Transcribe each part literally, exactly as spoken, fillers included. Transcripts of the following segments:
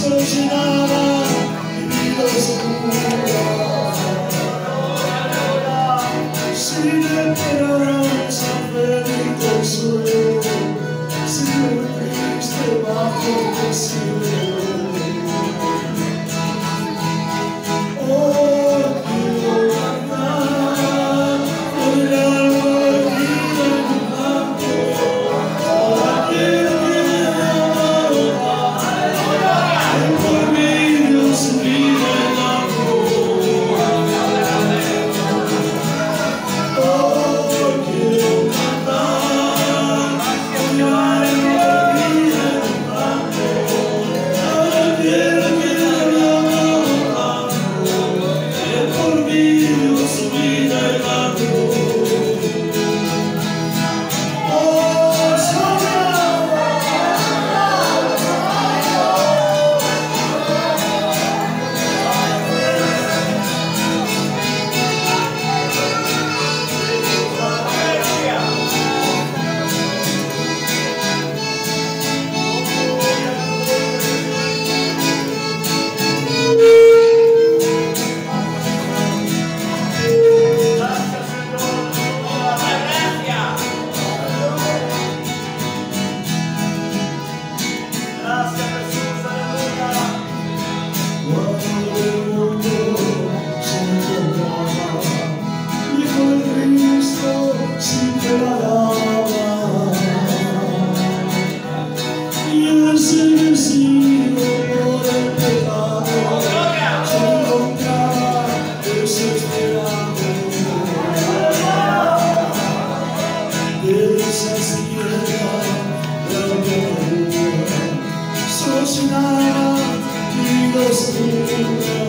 sol llenaba mi oscura. Sin esperanza, fe ni consuelo, siempre triste bajo el cielo. Oh, quiero cantar por el alma herida en mi canto. Ahora quiero que me amado que por mí Dios vive en la cruz. Oh, quiero cantar por el alma herida en mi canto. Ahora quiero que me amado que por mí Dios vive en la cruz. Oh, soñaba. Cuando el mundo se encontraba, Hijo de Cristo siempre la alaba. Y el ser vencido por el pecado, se encontraba desesperado. De esas tierras de amargura, sol llenaba mi oscura.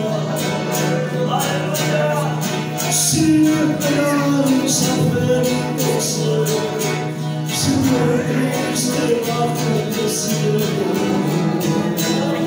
Sin esperanza, fe ni consuelo, siempre triste bajo el cielo.